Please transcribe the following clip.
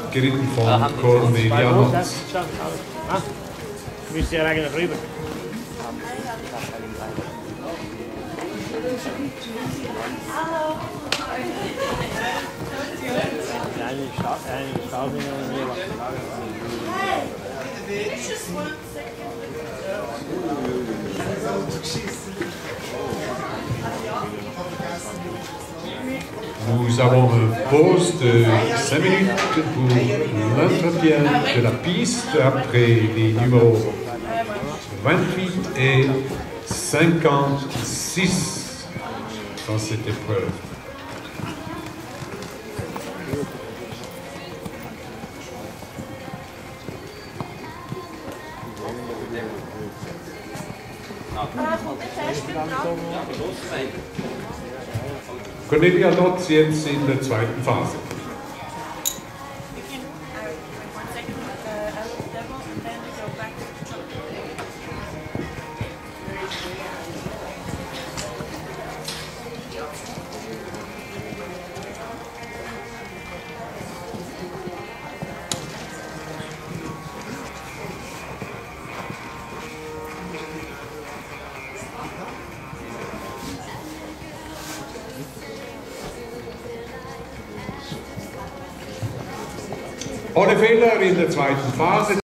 geritten von Cornelia Notz. Müsst ihr eigentlich rüber? Hallo. Nous avons une pause de 5 minutes pour l'entretien de la piste après les numéros 28 et 56 dans cette épreuve. Cornelia Notz jetzt in der zweiten Phase. Ohne Fehler in der zweiten Phase.